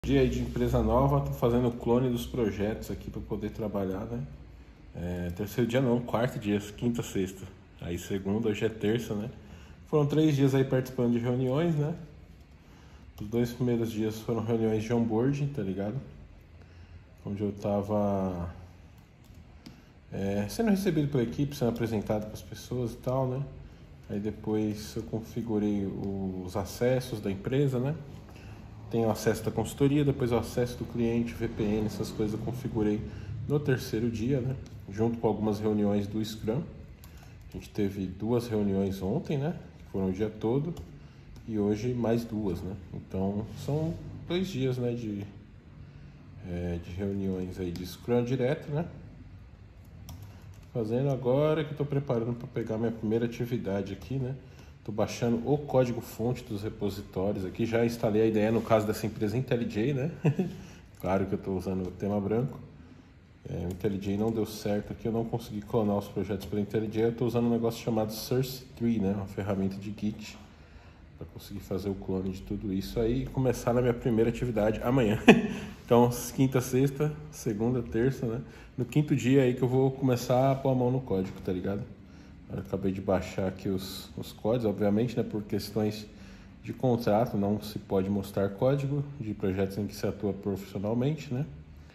Dia aí de empresa nova, tô fazendo o clone dos projetos aqui para poder trabalhar, né? Terceiro dia não, quarto dia, quinta, sexta. Aí segunda, hoje é terça, né? Foram 3 dias aí participando de reuniões, né? Os 2 primeiros dias foram reuniões de onboarding, tá ligado? Onde eu tava sendo recebido pela equipe, sendo apresentado para as pessoas e tal, né? Aí depois eu configurei os acessos da empresa, né? Tem o acesso da consultoria, depois o acesso do cliente, VPN, essas coisas eu configurei no terceiro dia, né? Junto com algumas reuniões do Scrum. A gente teve 2 reuniões ontem, né? Que foram o dia todo. E hoje mais 2, né? Então são 2 dias, né? De reuniões aí de Scrum direto, né? Fazendo agora que eu estou preparando para pegar minha primeira atividade aqui, né? Estou baixando o código-fonte dos repositórios aqui. Já instalei a ideia no caso dessa empresa IntelliJ, né? Claro que eu estou usando o tema branco. O IntelliJ não deu certo aqui, eu não consegui clonar os projetos pela IntelliJ. Eu estou usando um negócio chamado Source3, né? Uma ferramenta de Git para conseguir fazer o clone de tudo isso aí e começar na minha primeira atividade amanhã. Então, quinta, sexta, segunda, terça, né? No quinto dia aí que eu vou começar a pôr a mão no código, tá ligado? Eu acabei de baixar aqui os códigos, obviamente, né? Por questões de contrato, não se pode mostrar código de projetos em que se atua profissionalmente, né?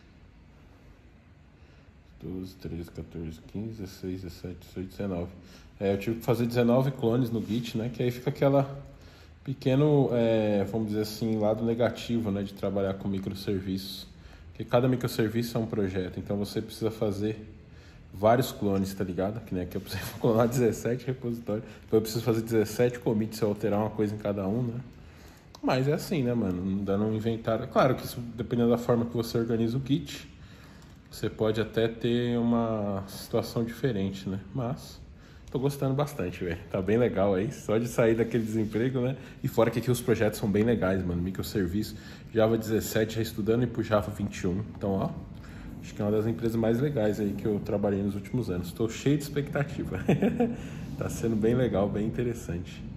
12, 13, 14, 15, 16, 17, 18, 19. Eu tive que fazer 19 clones no Git, né? Que aí fica aquela pequeno, vamos dizer assim, lado negativo, né? De trabalhar com microserviços. Porque cada microserviço é um projeto, então você precisa fazer vários clones, tá ligado? Que eu preciso clonar 17 repositórios. Então eu preciso fazer 17 commits se eu alterar uma coisa em cada um, né? Mas é assim, né, mano? Não dá um inventário. Claro que isso, dependendo da forma que você organiza o Git, você pode até ter uma situação diferente, né? Mas tô gostando bastante, velho. Tá bem legal aí. Só de sair daquele desemprego, né? E fora que aqui os projetos são bem legais, mano. Microserviço, Java 17 já estudando e pro Java 21. Então, ó, acho que é uma das empresas mais legais aí que eu trabalhei nos últimos anos. Tô cheio de expectativa. Tá sendo bem legal, bem interessante.